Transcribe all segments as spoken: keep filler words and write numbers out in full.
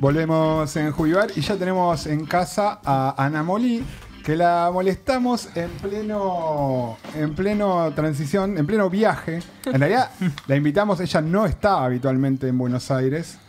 Volvemos en Jubivar y ya tenemos en casa a Ana Molí, que la molestamos en pleno en pleno transición, en pleno viaje. En realidad la invitamos, ella no está habitualmente en Buenos Aires.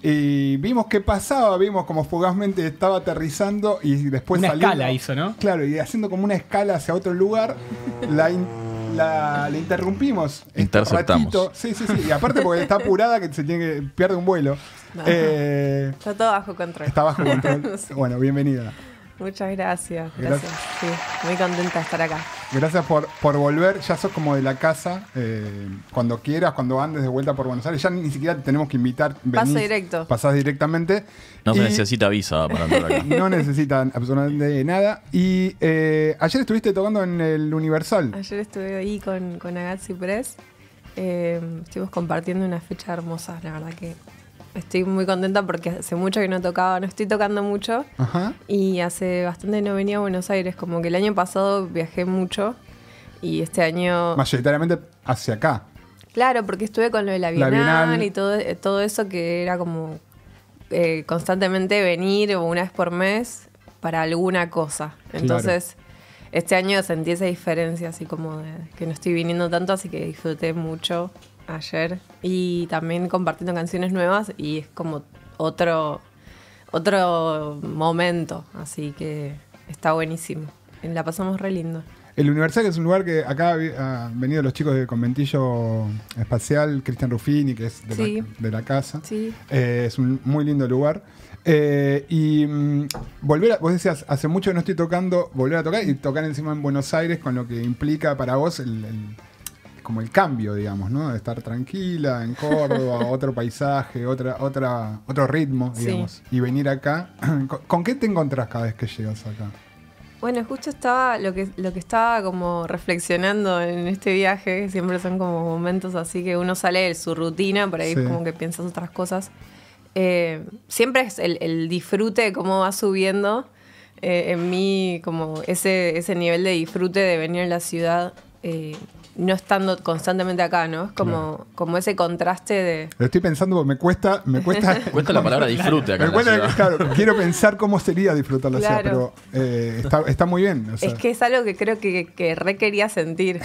Y vimos qué pasaba, vimos como fugazmente estaba aterrizando y después una saliendo, escala hizo, ¿no? Claro, y haciendo como una escala hacia otro lugar, la, in, la, la interrumpimos. Interceptamos. Ratito. Sí, sí, sí. Y aparte porque está apurada que se tiene que pierde un vuelo. No. Eh, Está todo bajo control. Está bajo control. Sí. Bueno, bienvenida. Muchas gracias. Gracias. Gracias. Sí, muy contenta de estar acá. Gracias por, por volver. Ya sos como de la casa. Eh, cuando quieras, cuando andes de vuelta por Buenos Aires. Ya ni siquiera te tenemos que invitar. Paso venís, directo. Pasás directamente. No se Y necesita visa para entrar acá. No necesitan absolutamente nada. Y eh, ayer estuviste tocando en el Universal. Ayer estuve ahí con, con Agazzi Press. Eh, estuvimos compartiendo una fecha hermosa. La verdad que estoy muy contenta porque hace mucho que no tocaba. No estoy tocando mucho. Ajá. Y hace bastante no venía a Buenos Aires. Como que el año pasado viajé mucho. Y este año... Mayoritariamente hacia acá. Claro, porque estuve con lo de la La Bienal, Bienal. y todo, todo eso que era como eh, constantemente venir una vez por mes para alguna cosa. Entonces, este año sentí esa diferencia, así como de que no estoy viniendo tanto, así que disfruté mucho ayer. Y también compartiendo canciones nuevas y es como otro, otro momento, así que está buenísimo. La pasamos re lindo. El Universal es un lugar que acá han venido los chicos del Conventillo Espacial, Cristian Ruffini, que es de, Sí. la, de la casa. Sí. Eh, es un muy lindo lugar. Eh, y mm, volver a, vos decías, hace mucho que no estoy tocando, volver a tocar y tocar encima en Buenos Aires con lo que implica para vos el, el- como el cambio, digamos, ¿no? De estar tranquila en Córdoba, otro paisaje, otra, otra, otro ritmo, Sí. digamos. Y venir acá. ¿Con, con qué te encontrás cada vez que llegas acá? Bueno, justo estaba lo que, lo que estaba como reflexionando en este viaje, que siempre son como momentos así que uno sale de su rutina, por ahí Sí. como que piensas otras cosas. Eh, siempre es el, el disfrute de cómo va subiendo eh, en mí, como ese, ese nivel de disfrute de venir a la ciudad, eh, no estando constantemente acá, ¿no? Es como, Claro. como ese contraste de... Lo estoy pensando porque me cuesta, me cuesta. Cuesta la palabra disfrute acá me en la cuesta, ciudad. claro, quiero pensar cómo sería disfrutar la ciudad, Claro. pero eh, está, está muy bien. O sea, Es que es algo que creo que, que re quería sentir.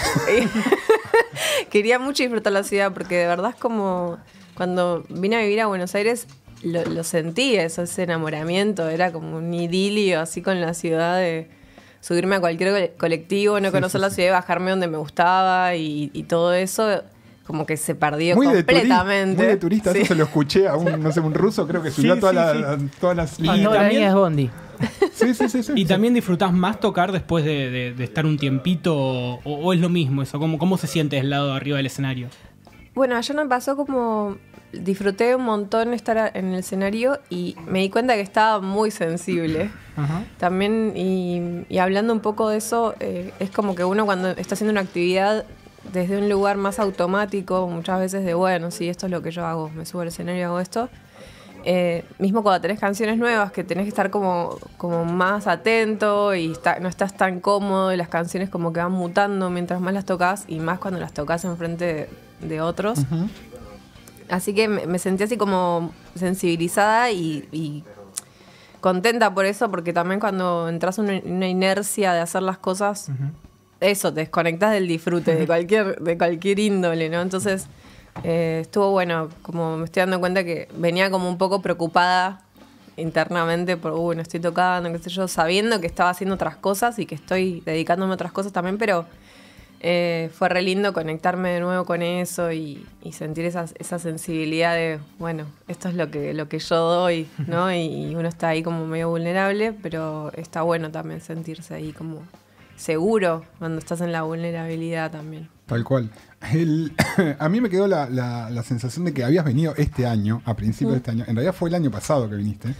Quería mucho disfrutar la ciudad porque de verdad es como cuando vine a vivir a Buenos Aires lo, lo sentí, eso, ese enamoramiento, era como un idilio así con la ciudad de subirme a cualquier cole- colectivo, no Sí, conocer sí, la sí. ciudad, bajarme donde me gustaba y, y todo eso como que se perdió muy de, turi- completamente. muy de turista, Sí. eso se lo escuché a un, no sé, un ruso, creo que subió Sí, toda sí, la- sí. todas las. Y Ah, no, la también- mía es Bondi. Sí, sí, sí, sí. ¿Y sí. también disfrutás más tocar después de, de- de estar un tiempito o, o es lo mismo eso? ¿Cómo, cómo se siente del lado de arriba del escenario? Bueno, ayer me pasó como disfruté un montón estar a- en el escenario y me di cuenta que estaba muy sensible. Ajá. También, y, y hablando un poco de eso, eh, es como que uno cuando está haciendo una actividad desde un lugar más automático, muchas veces de, bueno, sí, esto es lo que yo hago, me subo al escenario y hago esto. Eh, mismo cuando tenés canciones nuevas, que tenés que estar como, como más atento y está- no estás tan cómodo y las canciones como que van mutando mientras más las tocas y más cuando las tocas enfrente de, de otros. Ujú. Así que me, me sentí así como sensibilizada y, y contenta por eso, porque también cuando entras en una, una inercia de hacer las cosas, eso, te desconectas del disfrute de cualquier, de cualquier índole, ¿no? Entonces, eh, estuvo bueno, como me estoy dando cuenta que venía como un poco preocupada internamente por, uy, no estoy tocando, qué sé yo, sabiendo que estaba haciendo otras cosas y que estoy dedicándome a otras cosas también, pero eh, fue re lindo conectarme de nuevo con eso y, y sentir esa, esa sensibilidad de, bueno, esto es lo que, lo que yo doy, ¿no? Y, y uno está ahí como medio vulnerable, pero está bueno también sentirse ahí como seguro cuando estás en la vulnerabilidad también. Tal cual. El- a mí me quedó la, la- la sensación de que habías venido este año, a principios de este año. En realidad fue el año pasado que viniste.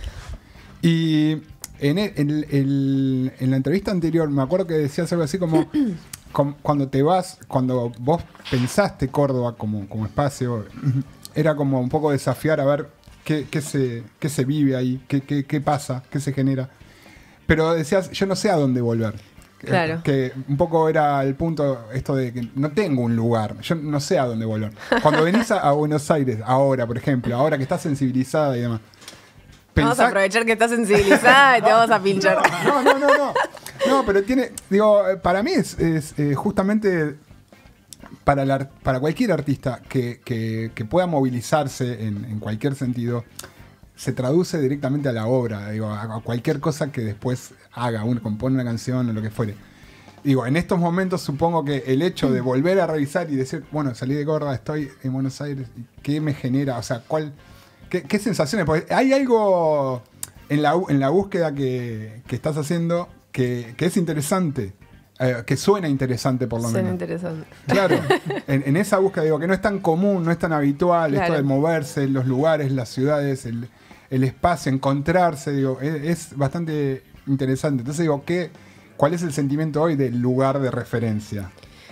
Y en, el- en el- el- en la entrevista anterior me acuerdo que decías algo así como, com- cuando te vas, cuando vos pensaste Córdoba como, como espacio, era como un poco desafiar a ver qué, qué se, qué se vive ahí, qué, qué, qué pasa, qué se genera. Pero decías, yo no sé a dónde volver. Claro. Que un poco era el punto esto de que no tengo un lugar, yo no sé a dónde volver. Cuando venís a, a Buenos Aires, ahora, por ejemplo, ahora que estás sensibilizada y demás, Vamos a aprovechar que estás sensibilizada y te vamos a pinchar. No, no, no, no. No, pero tiene, digo, para mí es, es eh, justamente para, la, para cualquier artista que, que, que pueda movilizarse en, en cualquier sentido, se traduce directamente a la obra, digo, a, a cualquier cosa que después haga, uno compone una canción o lo que fuere. Digo, en estos momentos supongo que el hecho de volver a revisar y decir, bueno, salí de Córdoba, estoy en Buenos Aires, ¿qué me genera? O sea, ¿cuál, qué, qué sensaciones? Porque hay algo en la, en la búsqueda que, que estás haciendo que, que es interesante, eh, que suena interesante por lo Suena menos. interesante. Claro, en, en esa búsqueda, digo, que no es tan común, no es tan habitual, Claro. esto de moverse, los lugares, las ciudades, el, el espacio, encontrarse, digo, es, es bastante interesante. Entonces digo, ¿qué, ¿cuál es el sentimiento hoy del lugar de referencia?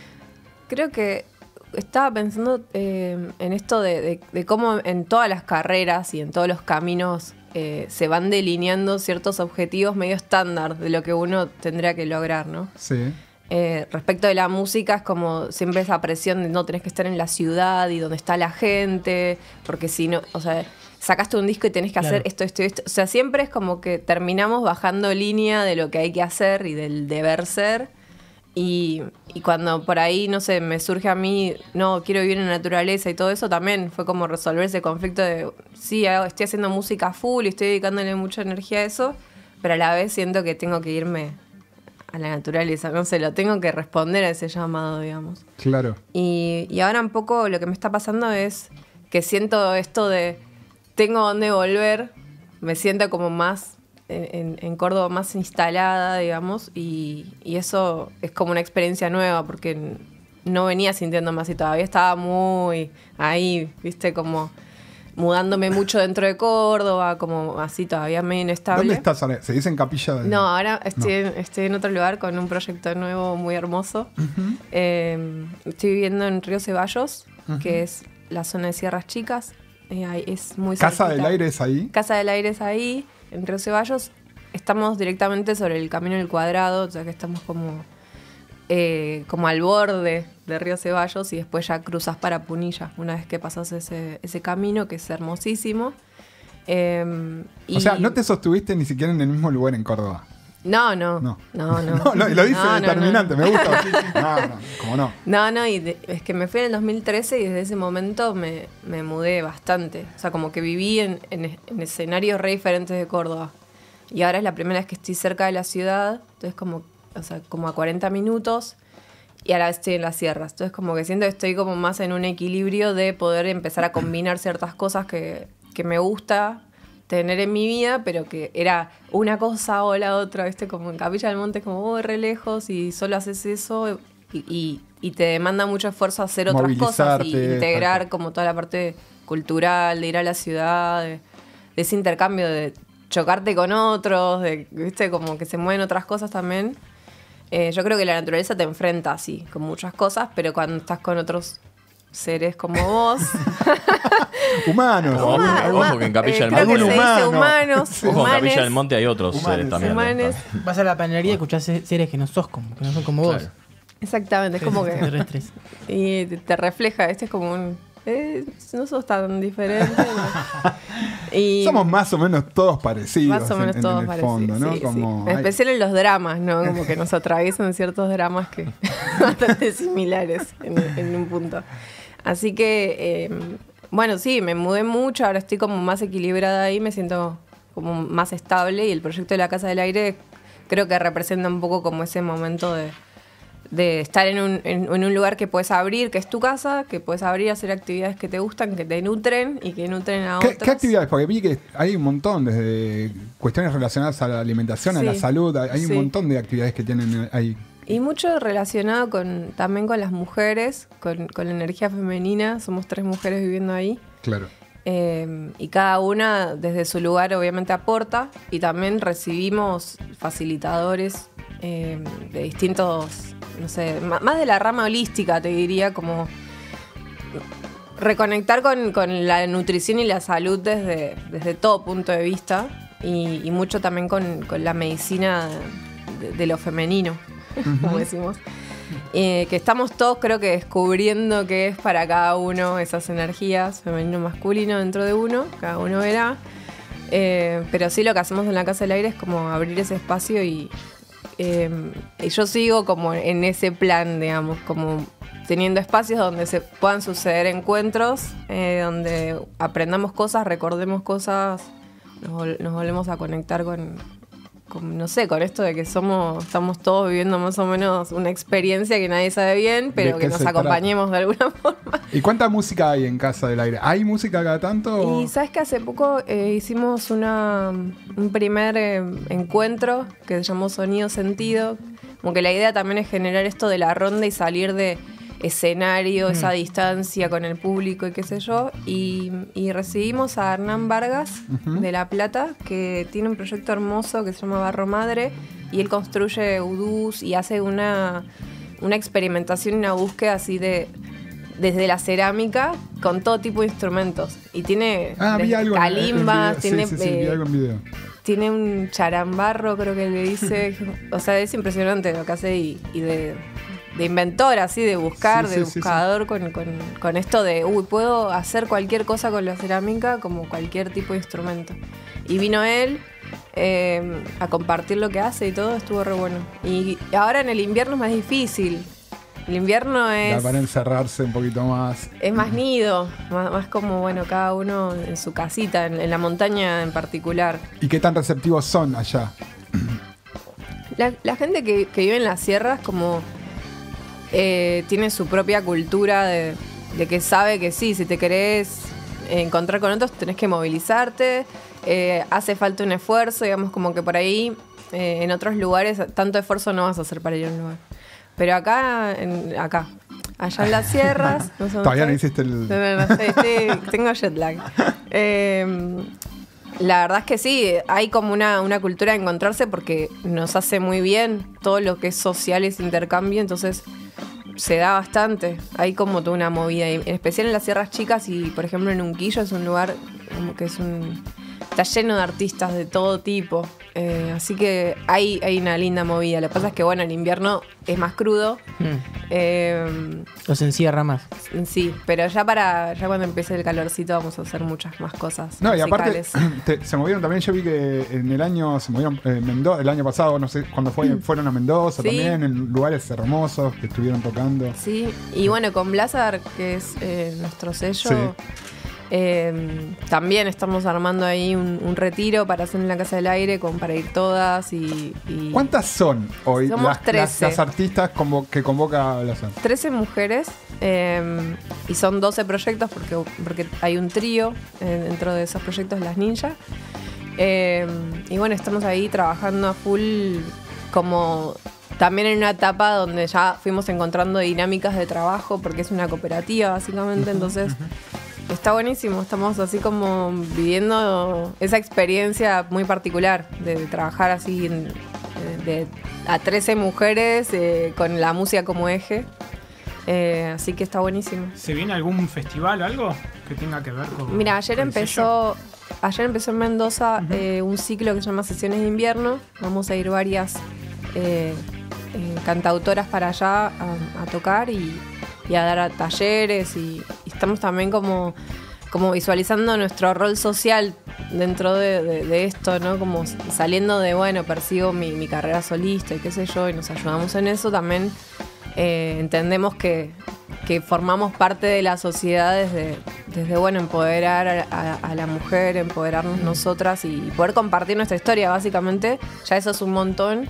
Creo que estaba pensando eh, en esto de, de, de cómo en todas las carreras y en todos los caminos eh, se van delineando ciertos objetivos medio estándar de lo que uno tendría que lograr, ¿no? Sí. Eh, respecto de la música es como siempre esa presión de no tenés que estar en la ciudad y donde está la gente, porque si no, o sea, sacaste un disco y tenés que Claro. hacer esto, esto y esto. O sea, siempre es como que terminamos bajando línea de lo que hay que hacer y del deber ser. Y, y cuando por ahí, no sé, me surge a mí, no, quiero vivir en la naturaleza y todo eso, también fue como resolver ese conflicto de, sí, hago- estoy haciendo música full y estoy dedicándole mucha energía a eso, pero a la vez siento que tengo que irme a la naturaleza, no sé, lo tengo que responder a ese llamado, digamos. Claro. Y, y ahora un poco lo que me está pasando es que siento esto de tengo dónde volver, me siento como más en, en Córdoba, más instalada, digamos, y, y eso es como una experiencia nueva porque n- no venía sintiéndome así todavía, estaba muy ahí, viste, como mudándome mucho dentro de Córdoba, como así todavía medio inestable. ¿Dónde estás ahora? ¿Se dice en Capilla del...? No, ahora estoy, En, estoy en otro lugar con un proyecto nuevo muy hermoso. Ujú. Eh, estoy viviendo en Río Ceballos, que es la zona de Sierras Chicas. Eh, ahí es muy ¿Casa cerquita. del Aire es ahí? Casa del Aire es ahí, en Río Ceballos. Estamos directamente sobre el Camino del Cuadrado, o sea que estamos como, eh, como al borde de Río Ceballos y después ya cruzas para Punilla, una vez que pasas ese, ese camino, que es hermosísimo. Eh, y- O sea, no te sostuviste ni siquiera en el mismo lugar en Córdoba. No, no, No. no, no. No, lo, lo dice No, no, determinante, no. me gusta. No, no, como no. No, no, y de- es que me fui en el dos mil trece y desde ese momento me, me mudé bastante. O sea, como que viví en, en- en escenarios re diferentes de Córdoba. Y ahora es la primera vez que estoy cerca de la ciudad, entonces como, o sea, como a cuarenta minutos, y ahora estoy en las sierras. Entonces como que siento que estoy como más en un equilibrio de poder empezar a combinar ciertas cosas que, que me gusta tener en mi vida, pero que era una cosa o la otra, ¿viste? Como en Capilla del Monte, como vos re lejos y solo haces eso y, y, y te demanda mucho esfuerzo hacer otras cosas y Movilizarte, integrar tal cual. como toda la parte cultural, de ir a la ciudad, de, de ese intercambio de chocarte con otros, de, ¿viste? Como que se mueven otras cosas también. Eh, yo creo que la naturaleza te enfrenta así, con muchas cosas, pero cuando estás con otros seres como vos... Humanos. Ojo, algún- ojo que en Capilla del creo que Monte. se dice humano. humanos, Ojo, en humanes, Capilla del Monte hay otros Humanes. seres también. humanes. Vas a la panadería y escuchás se- seres que no sos como, que no son como vos. Claro. Exactamente, es como que... Extraterrestres. Y te, te refleja, este es como un... eh, no sos tan diferente. ¿no? Y Somos más o menos todos parecidos. más o menos en, en todos el parecidos. fondo, ¿no? sí, sí. Como, En ay, especial en los dramas, ¿no? Como que nos atraviesan ciertos dramas que bastante similares en, en un punto. Así que, eh, bueno, sí, me mudé mucho, ahora estoy como más equilibrada ahí, me siento como más estable y el proyecto de la Casa del Aire creo que representa un poco como ese momento de, de estar en un, en, en un lugar que puedes abrir, que es tu casa, que puedes abrir, hacer actividades que te gustan, que te nutren y que nutren a ¿Qué, otros. qué actividades? Porque vi que hay un montón, desde cuestiones relacionadas a la alimentación, a Sí. la salud, hay hay un Sí. montón de actividades que tienen ahí. Y mucho relacionado con también con las mujeres, con, con la energía femenina. Somos tres mujeres viviendo ahí. Claro. Eh, y cada una desde su lugar obviamente aporta. Y también recibimos facilitadores eh, de distintos, no sé, ma- más de la rama holística te diría, como reconectar con, con la nutrición y la salud desde, desde todo punto de vista. Y, y mucho también con, con la medicina de, de lo femenino, como decimos. Eh, que estamos todos creo que descubriendo qué es para cada uno esas energías, femenino masculino dentro de uno, cada uno verá. Eh, pero sí, lo que hacemos en la Casa del Aire es como abrir ese espacio y, eh, y yo sigo como en ese plan, digamos, como teniendo espacios donde se puedan suceder encuentros, eh, donde aprendamos cosas, recordemos cosas, nos, vol- nos volvemos a conectar con, con, no sé, con esto de que somos, estamos todos viviendo más o menos una experiencia que nadie sabe bien, pero ¿De que qué nos se trata? acompañemos de alguna forma. ¿Y cuánta música hay en Casa del Aire? ¿Hay música cada tanto? Y sabes que hace poco eh, hicimos una, un primer eh, encuentro que se llamó Sonido Sentido. Como que la idea también es generar esto de la ronda y salir de escenario, Mm. esa distancia con el público y qué sé yo. Y, y recibimos a Hernán Vargas Ujú. de La Plata, que tiene un proyecto hermoso que se llama Barro Madre, y él construye udús y hace una, una experimentación y una búsqueda así de desde la cerámica con todo tipo de instrumentos. Y tiene Ah, vi desde algo en- en calimbas, video. tiene, Sí, sí, sí, vi eh, algo en video. tiene un charambarro, creo que le dice. O sea, es impresionante lo que hace y, y de, de inventor, así, de buscar, Sí, de sí, sí, buscador con, con, con esto de, uy, puedo hacer cualquier cosa con la cerámica como cualquier tipo de instrumento. Y vino él eh, a compartir lo que hace y todo, estuvo re bueno. Y ahora en el invierno es más difícil. El invierno La es... para encerrarse un poquito más. Es más nido, más, más como, bueno, cada uno en su casita, en, en la montaña en particular. ¿Y qué tan receptivos son allá? La, la gente que, que vive en las sierras como eh, tiene su propia cultura de, de que sabe que sí, si te querés encontrar con otros tenés que movilizarte, eh, hace falta un esfuerzo, digamos, como que por ahí eh, en otros lugares tanto esfuerzo no vas a hacer para ir a un lugar. Pero acá, en, acá, allá en las sierras... no sé dónde Todavía no estoy. hiciste el... No, no, no sé, estoy- tengo jet lag. Eh, la verdad es que sí, hay como una, una cultura de encontrarse porque nos hace muy bien todo lo que es social, es intercambio, entonces se da bastante. Hay como toda una movida, y en especial en las sierras chicas y por ejemplo en Unquillo es un lugar como que es un... Está lleno de artistas de todo tipo, eh, así que hay, hay una linda movida. Lo que pasa es que bueno, el invierno es más crudo. Mm. Eh, Los encierra más. Sí, pero ya para ya cuando empiece el calorcito vamos a hacer muchas más cosas. No, y aparte musicales. te- se movieron también, yo vi que en el año se movieron eh, Mendoza, el año pasado, no sé, cuando fue, fueron a Mendoza Sí. también, en lugares hermosos que estuvieron tocando. Sí, y bueno, con Blazar, que es eh, nuestro sello, Sí. eh, también estamos armando ahí un, un retiro para hacer en la Casa del Aire, con, para ir todas y... y ¿Cuántas son hoy Somos las, las- trece. las artistas convo- que convoca Blazar? trece mujeres eh, y son doce proyectos porque, porque hay un trío eh, dentro de esos proyectos, Las Ninjas. Eh, y bueno, estamos ahí trabajando a full como también en una etapa donde ya fuimos encontrando dinámicas de trabajo porque es una cooperativa básicamente, entonces está buenísimo, estamos así como viviendo esa experiencia muy particular de trabajar así en- de, a trece mujeres eh, con la música como eje. Eh, así que está buenísimo. ¿Se viene algún festival o algo que tenga que ver con Mira, ayer con el sello? empezó ayer empezó en Mendoza eh, un ciclo que se llama Sesiones de Invierno. Vamos a ir varias eh, eh, cantautoras para allá a, a tocar y, y a dar a talleres y, y estamos también como, como visualizando nuestro rol social dentro de, de- de esto, ¿no? Como saliendo de, bueno, persigo mi, mi carrera solista y qué sé yo, y nos ayudamos en eso también. Eh, entendemos que, que formamos parte de la sociedad desde, desde bueno, empoderar a, a- a la mujer, empoderarnos nosotras y poder compartir nuestra historia, básicamente. Ya eso es un montón.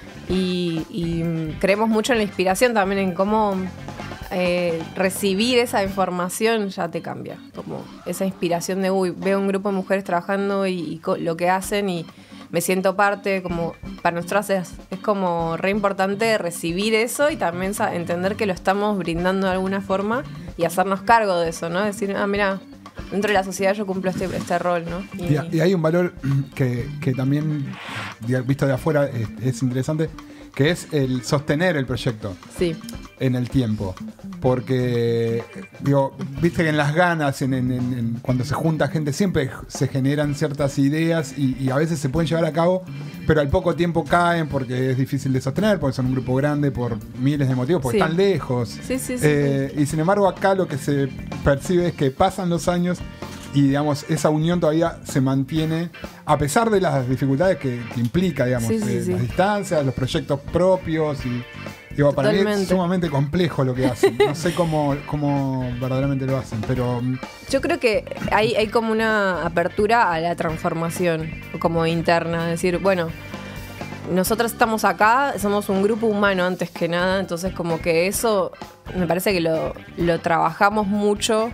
Y, y, mm, creemos mucho en la inspiración también, en cómo eh, recibir esa información ya te cambia. Como esa inspiración de, uy, veo un grupo de mujeres trabajando y, y co- lo que hacen y me siento parte, como para nosotras es, es como re importante recibir eso y también sa- entender que lo estamos brindando de alguna forma y hacernos cargo de eso, ¿no? Decir, ah, mira, dentro de la sociedad yo cumplo este, este rol, ¿no? Y, y hay un valor que, que también, de- visto de afuera, es, es interesante, que es el sostener el proyecto Sí, en el tiempo. Porque, digo, viste que en las ganas, en, en- en- en- cuando se junta gente, siempre se generan ciertas ideas y, y a veces se pueden llevar a cabo, pero al poco tiempo caen porque es difícil de sostener, porque son un grupo grande por miles de motivos, porque Sí. están lejos. sí, sí. sí, Eh, y sin embargo acá lo que se percibe es que pasan los años y digamos esa unión todavía se mantiene a pesar de las dificultades que, que implica, digamos, Sí, sí, eh, sí. las distancias, los proyectos propios y digo, para mí es Totalmente. sumamente complejo lo que hacen. No sé cómo, cómo verdaderamente lo hacen, pero mm, Yo creo que hay, hay como una apertura a la transformación, como interna. Es decir, bueno, nosotros estamos acá, somos un grupo humano antes que nada, entonces como que eso me parece que lo, lo trabajamos mucho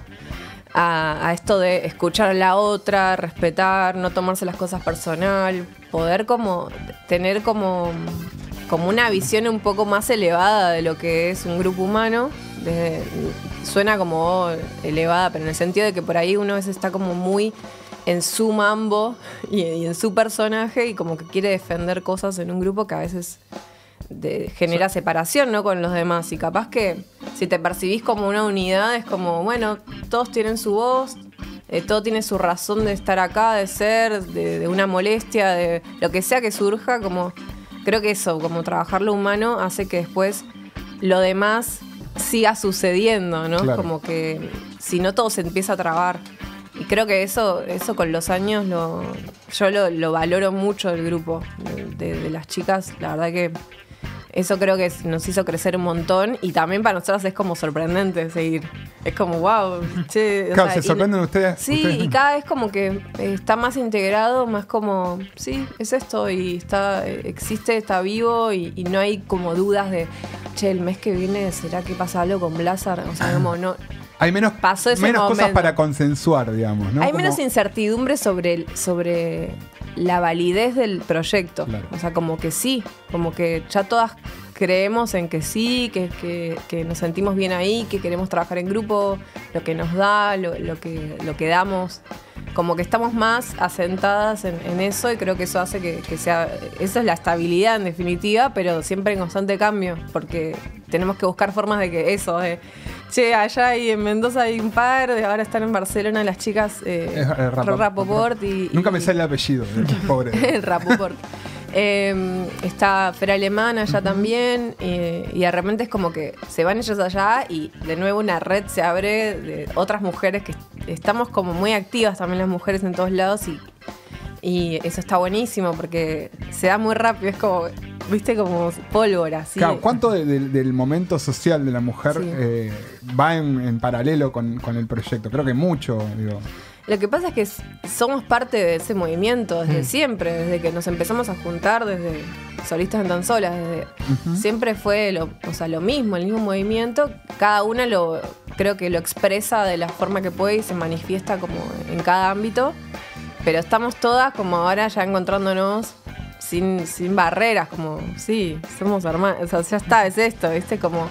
a, a esto de escuchar a la otra, respetar, no tomarse las cosas personal, poder como tener como, como una visión un poco más elevada de lo que es un grupo humano. Desde- suena como oh, elevada, pero en el sentido de que por ahí uno a veces está como muy en su mambo y, y en su personaje y como que quiere defender cosas en un grupo que a veces de- genera separación, ¿no? Con los demás. Y capaz que si te percibís como una unidad es como, bueno, todos tienen su voz, eh, todo tiene su razón de estar acá, de ser, de, de una molestia, de lo que sea que surja, como creo que eso, como trabajar lo humano hace que después lo demás siga sucediendo, ¿no? Claro. Como que si no todo se empieza a trabar. Y creo que eso, eso con los años lo, yo lo, lo valoro mucho del grupo, de, de- de las chicas. La verdad que eso creo que nos hizo crecer un montón y también para nosotras es como sorprendente seguir. Es como, wow, che. o claro, sea, se y- sorprenden ustedes. Sí, ustedes y mismos. cada vez como que eh, está más integrado, más como, sí, es esto y está eh, existe, está vivo y, y no hay como dudas de, che, el mes que viene, ¿será que pasa algo con Blazar? O sea, como no... Hay menos, pasó ese menos cosas momento. para consensuar, digamos, ¿no? Hay Como- menos incertidumbre sobre, el- sobre la validez del proyecto. Claro. O sea, como que sí, como que ya todas creemos en que sí, que, que- que nos sentimos bien ahí, que queremos trabajar en grupo, lo que nos da, lo, lo que, lo que damos. Como que estamos más asentadas en, en eso y creo que eso hace que, que sea... Eso es la estabilidad en definitiva, pero siempre en constante cambio, porque tenemos que buscar formas de que eso, de, che, allá y en Mendoza hay un par, de ahora están en Barcelona las chicas eh, Es, eh, Rapa- Rapoport y... Nunca y- me sale el apellido, eh, pobre. el Rapoport. Eh, está Fer Alemán allá también eh, y de repente es como que se van ellos allá y de nuevo una red se abre de otras mujeres que estamos como muy activas también las mujeres en todos lados y, y eso está buenísimo porque se da muy rápido, es como, viste, como pólvora. ¿Sí? Claro, ¿cuánto de- de- del momento social de la mujer Sí. eh, va en, en paralelo con, con el proyecto? Creo que mucho, digo. Lo que pasa es que s- somos parte de ese movimiento desde Mm. siempre, desde que nos empezamos a juntar, desde Solistas en Tan Solas, desde siempre fue lo, o sea, lo mismo, el mismo movimiento. Cada una lo creo que lo expresa de la forma que puede y se manifiesta como en cada ámbito. Pero estamos todas como ahora ya encontrándonos sin, sin barreras, como sí, somos hermanas, o sea, ya está, es esto, ¿viste? Como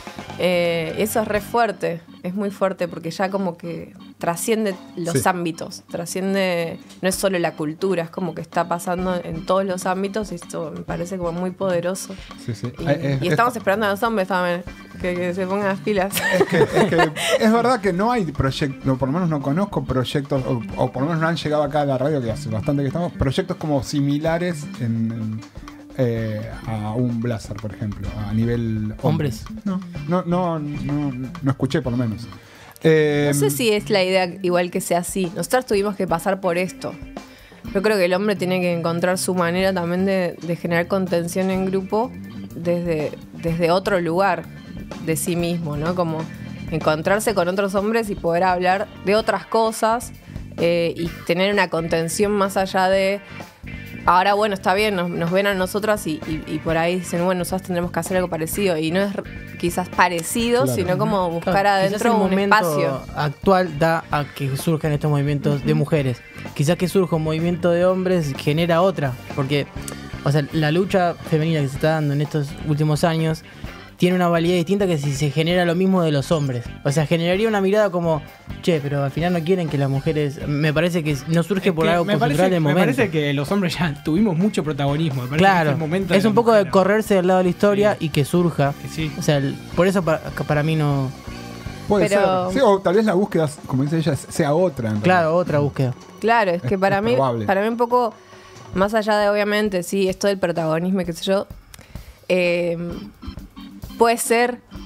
eh, eso es re fuerte, es muy fuerte porque ya como que trasciende los Sí. ámbitos, trasciende, no es solo la cultura, es como que está pasando en todos los ámbitos y esto me parece como muy poderoso. Sí, sí. Y, Eh, y es- estamos esperando a los hombres también, que, que se pongan las pilas. Es que, es que es verdad que no hay proyectos, por lo menos no conozco proyectos, o, o por lo menos no han llegado acá a la radio, que hace bastante que estamos, proyectos como similares en, en, eh, a un Blazar, por ejemplo, a nivel ¿Hombres? No, no, no, no, no escuché por lo menos. Eh, No sé si es la idea igual que sea así. Nosotros tuvimos que pasar por esto. Yo creo que el hombre tiene que encontrar su manera también de, de generar contención en grupo desde, desde otro lugar de sí mismo, ¿no? Como encontrarse con otros hombres y poder hablar de otras cosas eh, y tener una contención más allá de... Ahora, bueno, está bien, nos, nos ven a nosotras y, y- y por ahí dicen, bueno, nosotros tendremos que hacer algo parecido. Y no es r- quizás parecido, Claro. sino como buscar Claro, adentro quizás el un momento espacio. actual da a que surjan estos movimientos de mujeres. Quizás que surja un movimiento de hombres genera otra, porque o sea, la lucha femenina que se está dando en estos últimos años tiene una validez distinta que si se genera lo mismo de los hombres. O sea, generaría una mirada como, che, pero al final no quieren que las mujeres... Me parece que no surge Es por que algo me cultural parece, del me momento. parece que los hombres ya tuvimos mucho protagonismo. Me parece que Claro, es, el momento es la un poco de mujer. correrse del lado de la historia Sí. y que surja. Que sí. O sea, el- por eso para, para mí no... puede pero- ser. Sí, o tal vez la búsqueda, como dice ella, sea otra. en Claro, otra búsqueda. Claro, es que Es- para es mí, probable. para mí un poco, más allá de obviamente, sí, esto del protagonismo, y qué sé yo, eh, puede ser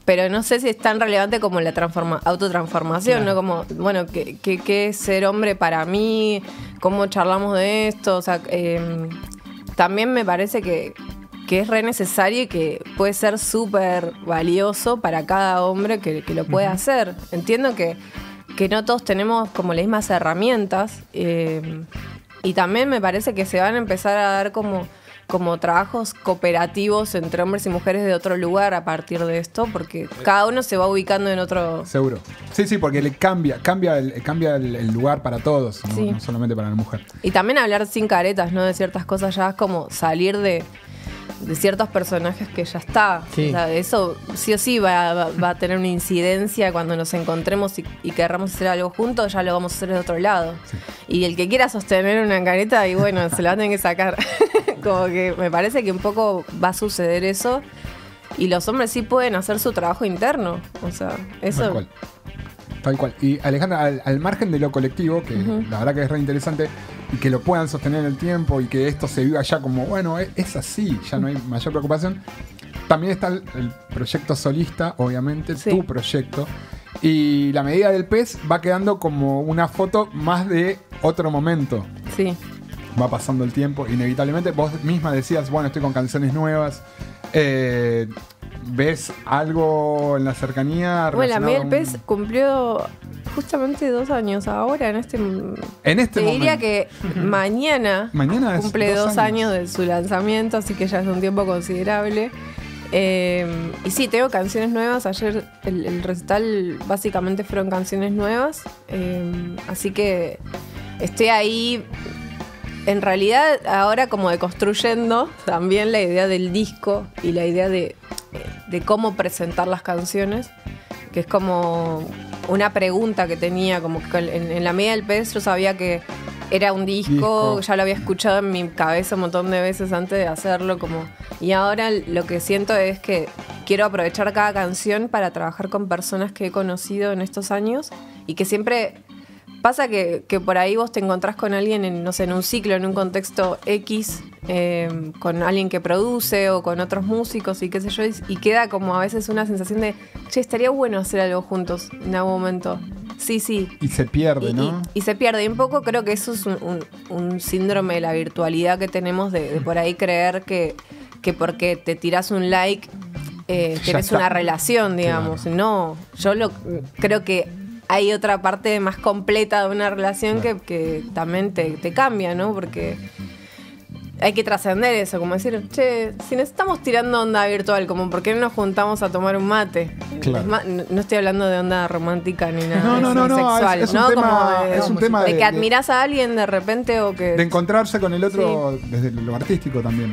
pero no sé si es tan relevante como la transforma autotransformación, Claro. ¿no? Como, bueno, ¿qué, qué, qué es ser hombre para mí? ¿Cómo charlamos de esto? O sea, eh, también me parece que, que es re necesario y que puede ser súper valioso para cada hombre que, que lo pueda hacer. Entiendo que, que no todos tenemos como las mismas herramientas, eh, y también me parece que se van a empezar a dar como... como trabajos cooperativos entre hombres y mujeres de otro lugar a partir de esto, porque cada uno se va ubicando en otro... Seguro. Sí, sí, porque le cambia, cambia el, cambia el, el lugar para todos, ¿no? Sí. No solamente para la mujer. Y también hablar sin caretas, ¿no? De ciertas cosas, ya es como salir de, de ciertos personajes que ya está. Sí. O sea, eso sí o sí va, va, va a tener una incidencia cuando nos encontremos y, y querramos hacer algo juntos, ya lo vamos a hacer de otro lado. Sí. Y el que quiera sostener una careta, y bueno, se la van a tener que sacar. Como que me parece que un poco va a suceder eso. Y los hombres sí pueden hacer su trabajo interno. O sea, eso... Tal cual. Tal cual. Y Alejandra, al, al margen de lo colectivo, que la verdad que es re interesante, y que lo puedan sostener en el tiempo y que esto se viva ya como, bueno, es, es así, ya no hay mayor preocupación. También está el, el proyecto solista, obviamente, Sí. tu proyecto. Y la medida del pez va quedando como una foto más de otro momento. Sí. Va pasando el tiempo, inevitablemente. Vos misma decías, bueno, estoy con canciones nuevas. Eh, ¿Ves algo en la cercanía? Bueno, la relacionado Miel a un- Pez cumplió justamente dos años ahora, en este... En este Te diría momento. que mañana, Mañana es cumple dos dos, años. años. de su lanzamiento, así que ya es un tiempo considerable. Eh, y sí, tengo canciones nuevas. Ayer el, el recital básicamente fueron canciones nuevas. Eh, así que estoy ahí, en realidad, ahora como deconstruyendo también la idea del disco y la idea de, de cómo presentar las canciones, que es como una pregunta que tenía, como que en, en la medida del pez yo sabía que era un disco, Disco. ya lo había escuchado en mi cabeza un montón de veces antes de hacerlo, como, y ahora lo que siento es que quiero aprovechar cada canción para trabajar con personas que he conocido en estos años y que siempre pasa que, que por ahí vos te encontrás con alguien en, no sé, en un ciclo, en un contexto X, eh, con alguien que produce o con otros músicos y qué sé yo, y, y queda como a veces una sensación de, che, estaría bueno hacer algo juntos en algún momento. Sí, sí. Y se pierde, Y, ¿no? y- y se pierde. Y un poco creo que eso es un, un- un síndrome de la virtualidad que tenemos de, de por ahí creer que, que porque te tiras un like eh, Ya tenés está. una relación, digamos. Claro. No, yo lo creo que hay otra parte más completa de una relación Claro. que, que también te, te cambia, ¿no? Porque hay que trascender eso, como decir, che, si nos estamos tirando onda virtual, como por qué no nos juntamos a tomar un mate. Claro. Es más, no, no estoy hablando de onda romántica ni nada. No, no, no, no, sexual, es- es un ¿no? tema- Como de, es un tema de de- que de- admirás a alguien de repente o que, De encontrarse con el otro desde lo artístico también.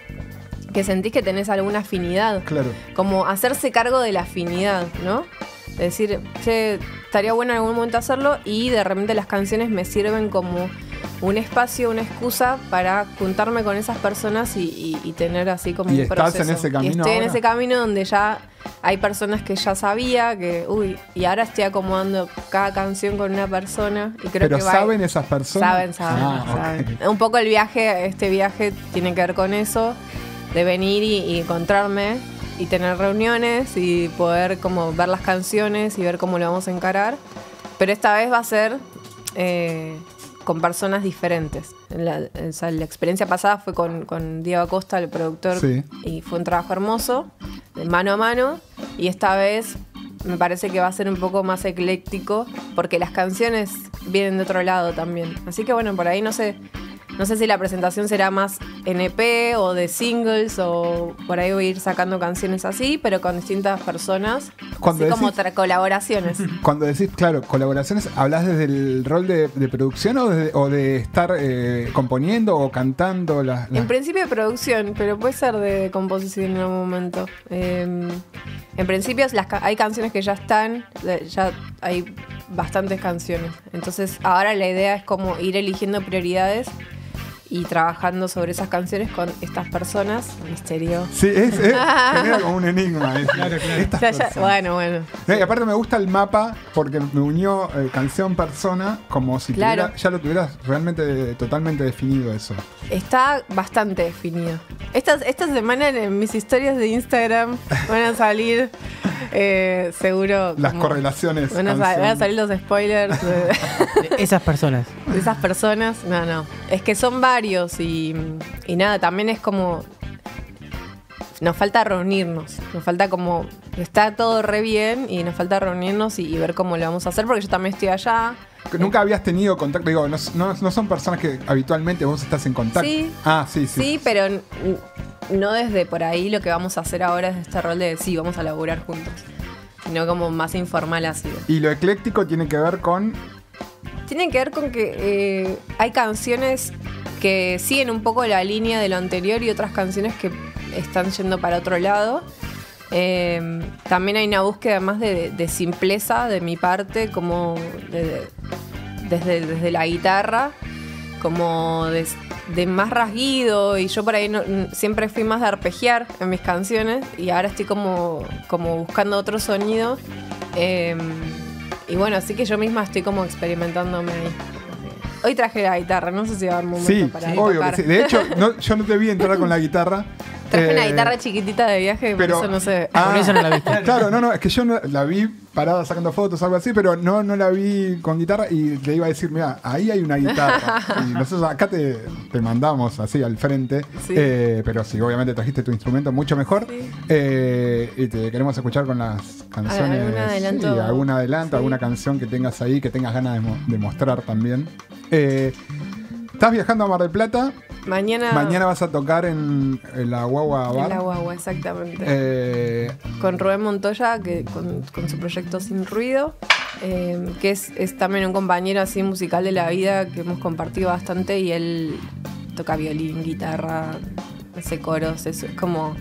Mm, que sentís que tenés alguna afinidad. Claro. Como hacerse cargo de la afinidad, ¿no? Es decir, che, estaría bueno en algún momento hacerlo y de repente las canciones me sirven como un espacio, una excusa para juntarme con esas personas y, y- y tener así como ¿Y un estás proceso. en ese camino Y estoy en ahora? ese camino donde ya hay personas que ya sabía que, uy, y ahora estoy acomodando cada canción con una persona y creo Pero que va- ¿saben esas personas? Saben, saben, Ah, saben. ok. Un poco el viaje, este viaje tiene que ver con eso, de venir y, y encontrarme y tener reuniones y poder como ver las canciones y ver cómo lo vamos a encarar. Pero esta vez va a ser eh, con personas diferentes. La, o sea, la experiencia pasada fue con, con Diego Acosta, el productor, Sí. y fue un trabajo hermoso, de mano a mano. Y esta vez me parece que va a ser un poco más ecléctico, porque las canciones vienen de otro lado también. Así que bueno, por ahí no sé, no sé si la presentación será más en E P o de singles, o por ahí voy a ir sacando canciones así, pero con distintas personas, Cuando así como decís- tra- colaboraciones. Cuando decís, claro, colaboraciones, ¿hablas desde el rol de, de producción o de, o de estar eh, componiendo o cantando? Las, las- En principio de producción, pero puede ser de composición en algún momento. Eh, en principio las ca- hay canciones que ya están, de- ya hay bastantes canciones. Entonces ahora la idea es como ir eligiendo prioridades y trabajando sobre esas canciones con estas personas. Misterio. Sí, es, es genera como un enigma. es- Claro, claro. estas Ya, ya, personas. bueno, bueno. No, y aparte me gusta el mapa porque me unió eh, canción-persona como si Claro. tuviera- ya lo tuvieras realmente totalmente definido eso. Está bastante definido. Esta, esta semana en mis historias de Instagram van a salir Eh, seguro. Las como- correlaciones. Van a, sa- canción. van a salir los spoilers de, De esas personas. de esas personas. No, no. Es que son varios y, y nada, también es como. Nos falta reunirnos. Nos falta como. Está todo re bien y nos falta reunirnos y, y ver cómo lo vamos a hacer porque yo también estoy allá. Nunca habías tenido contacto, digo, no, no, no son personas que habitualmente vos estás en contacto. Sí. Ah, sí, sí. Sí, pero n- no desde por ahí lo que vamos a hacer ahora es este rol de sí, vamos a laburar juntos. Sino como más informal así. Y lo ecléctico tiene que ver con. Tiene que ver con que eh, hay canciones que siguen un poco la línea de lo anterior y otras canciones que están yendo para otro lado. Eh, también hay una búsqueda más de, de simpleza de mi parte, como de- de- desde, desde la guitarra, como de, de más rasguido. Y yo por ahí no- siempre fui más de arpegiar en mis canciones y ahora estoy como, como buscando otro sonido. Eh, y bueno, así que yo misma estoy como experimentándome ahí. Hoy traje la guitarra, no sé si va a haber momento Sí, para obvio tocar. que sí. De hecho, no, yo no te vi entrar con la guitarra. Traje una Eh, guitarra chiquitita de viaje, pero- por eso no sé. Ah, Por eso no la viste. Claro, no, no, es que yo no- la vi parada sacando fotos o algo así, pero no, no la vi con guitarra y le iba a decir, mira, ahí hay una guitarra. Y nosotros acá te, te mandamos así al frente. Sí. Eh, pero sí, obviamente trajiste tu instrumento mucho mejor. Sí. Eh, y te queremos escuchar con las canciones. ¿Algún adelanto? Sí, algún adelanto, Sí. alguna canción que tengas ahí, que tengas ganas de, mo- de mostrar también. Eh, Estás viajando a Mar del Plata. Mañana. Mañana vas a tocar en, en la Guagua En Bar. la guagua, exactamente. Eh, Con Rubén Montoya, que con, con su proyecto Sin Ruido, eh, que es, es también un compañero así musical de la vida que hemos compartido bastante y él toca violín, guitarra, hace coros, es, es como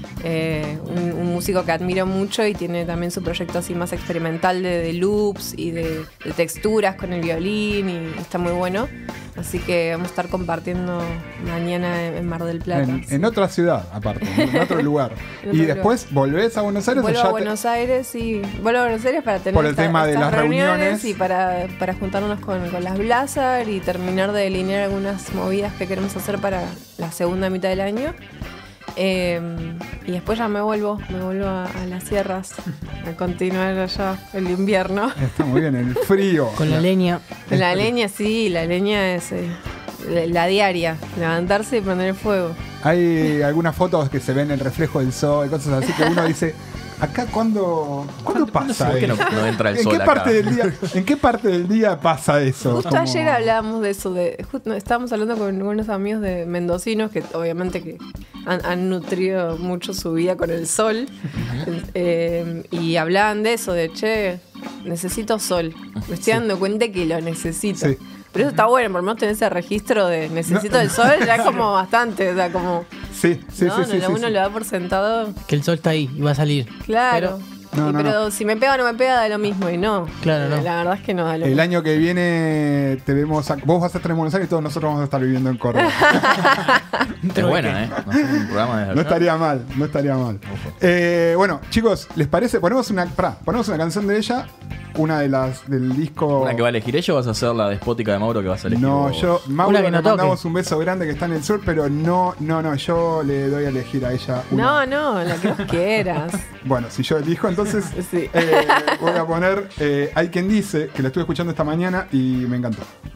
eh, un, un músico que admiro mucho y tiene también su proyecto así más experimental de, de loops y de, de texturas con el violín y está muy bueno. Así que vamos a estar compartiendo mañana en, en Mar del Plata. en, sí. en otra ciudad, aparte, en otro lugar. En Y otro después volvés a Buenos Aires o Vuelvo ya a te- Buenos Aires y vuelvo a Buenos Aires para tener Por el esta- tema de estas las reuniones. y para, para juntarnos con, con las Blazar y terminar de delinear algunas movidas que queremos hacer para la segunda mitad del año. Eh, y después ya me vuelvo, me vuelvo a, a las sierras a continuar allá el invierno. Está muy bien, el frío. Con la leña. La leña, sí, la leña es eh, la, la diaria, levantarse y prender el fuego. Hay algunas fotos que se ven el reflejo del sol, cosas así que uno dice, acá cuándo, ¿cuándo pasa ¿Por qué no, eso? no entra el ¿En sol qué acá? parte del día, ¿En qué parte del día pasa eso? Justo Como- ayer hablábamos de eso, de, justo, estábamos hablando con unos amigos de mendocinos que obviamente que han, han nutrido mucho su vida con el sol eh, y hablaban de eso, de che, necesito sol, me estoy dando cuenta que lo necesito. Sí. Pero eso está bueno, por lo menos tener ese registro de necesito No. el sol, ya es como bastante, o sea, como Sí, sí, ¿no? sí, sí, No, sí, uno sí. lo da por sentado, Que el sol está ahí y va a salir. claro. No, Y no, pero no. si me pega o no me pega da lo mismo y no. Claro, no. La verdad es que no da lo El mismo. año que viene te vemos a- vos vas a estar en Buenos Aires y todos nosotros vamos a estar viviendo en Córdoba. Es buena, ¿eh? Hacer un programa de No estaría mal, no estaría mal. Eh, bueno, chicos, ¿les parece? Ponemos una, pará, ponemos una canción de ella, una de las del disco. ¿Una que va a elegir ella o vas a hacer la despótica de Mauro que vas a elegir No, vos? yo, Mauro, Una que le no toque. mandamos un beso grande que está en el sur, pero no, no, no, yo le doy a elegir a ella una. No, no, la que vos quieras. Bueno, si yo elijo, entonces Sí. eh, voy a poner eh, Hay quien dice, que la estuve escuchando esta mañana y me encantó.